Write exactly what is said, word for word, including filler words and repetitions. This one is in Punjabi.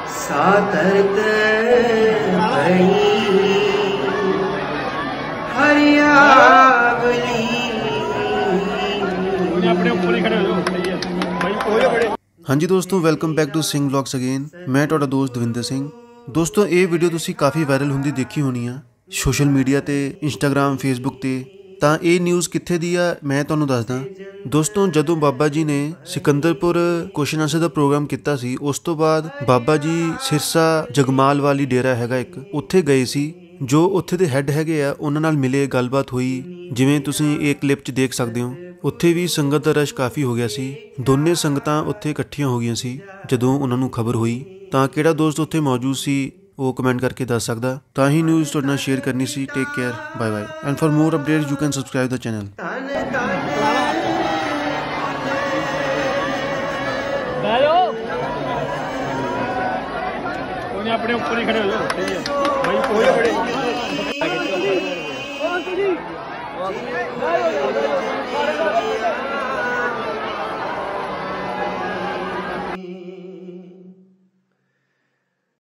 सातरत भई हरियावली। हाँ जी दोस्तों, welcome back to Singh vlogs again. मैं तुहाडा दोस्त दविंदर सिंह। दोस्तों ये वीडियो तुसी काफ़ी वायरल होंदी देखी होनी आ सोशल मीडिया ते, इंस्टाग्राम, फेसबुक ते। ਤਾਂ ਇਹ ਨਿਊਜ਼ ਕਿੱਥੇ ਦੀ ਆ ਮੈਂ ਤੁਹਾਨੂੰ ਦੱਸਦਾ। ਦੋਸਤੋਂ ਜਦੋਂ ਬਾਬਾ ਜੀ ਨੇ ਸਿਕੰਦਰਪੁਰ ਕੁਐਸਚਨ ਆਨਸਰ ਦਾ ਪ੍ਰੋਗਰਾਮ ਕੀਤਾ ਸੀ, ਉਸ ਤੋਂ ਬਾਅਦ ਬਾਬਾ ਜੀ ਸਿਰਸਾ ਜਗਮਾਲ ਵਾਲੀ ਡੇਰਾ ਹੈਗਾ ਇੱਕ, ਉੱਥੇ ਗਏ ਸੀ। ਜੋ ਉੱਥੇ ਦੇ ਹੈੱਡ ਹੈਗੇ ਆ ਉਹਨਾਂ ਨਾਲ ਮਿਲੇ, ਗੱਲਬਾਤ ਹੋਈ, ਜਿਵੇਂ ਤੁਸੀਂ ਇਹ ਕਲਿੱਪ 'ਚ ਦੇਖ ਸਕਦੇ ਹੋ। ਉੱਥੇ ਵੀ ਸੰਗਤ ਦਾ ਰਸ਼ ਕਾਫੀ ਹੋ ਗਿਆ ਸੀ। ਦੋਨੇ ਸੰਗਤਾਂ ਉੱਥੇ ਇਕੱਠੀਆਂ ਹੋ ਗਈਆਂ ਸੀ ਜਦੋਂ ਉਹਨਾਂ ਨੂੰ ਖਬਰ ਹੋਈ। ਤਾਂ ਕਿਹੜਾ ਦੋਸਤ ਉੱਥੇ ਮੌਜੂਦ ਸੀ वो कमेंट करके दस सकता। ਤਾਂ ਹੀ न्यूज़ ਤੁਹਾਡੇ ਨਾਲ शेयर करनी सी। Take care, bye bye, and for more updates you can subscribe the channel. अपने ऊपर ही खड़े हो जाओ, सही है भाई, कोई बड़े